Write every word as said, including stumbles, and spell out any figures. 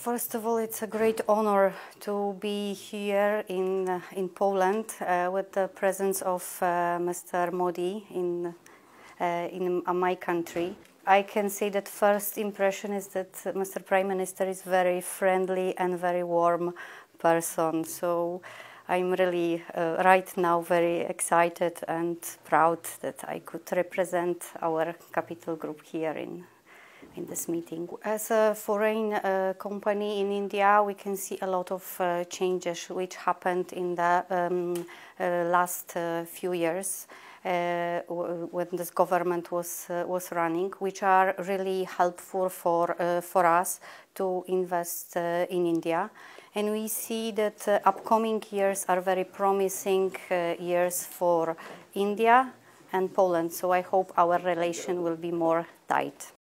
First of all, it's a great honor to be here in uh, in Poland uh, with the presence of uh, Mister Modi in uh, in uh, my country. I can say that first impression is that Mister Prime Minister is very friendly and very warm person. So I'm really uh, right now very excited and proud that I could represent our capital group here in in this meeting. As a foreign uh, company in India, we can see a lot of uh, changes which happened in the um, uh, last uh, few years uh, when this government was uh, was running, which are really helpful for uh, for us to invest uh, in India. And we see that uh, upcoming years are very promising uh, years for India and Poland. So I hope our relation will be more tight.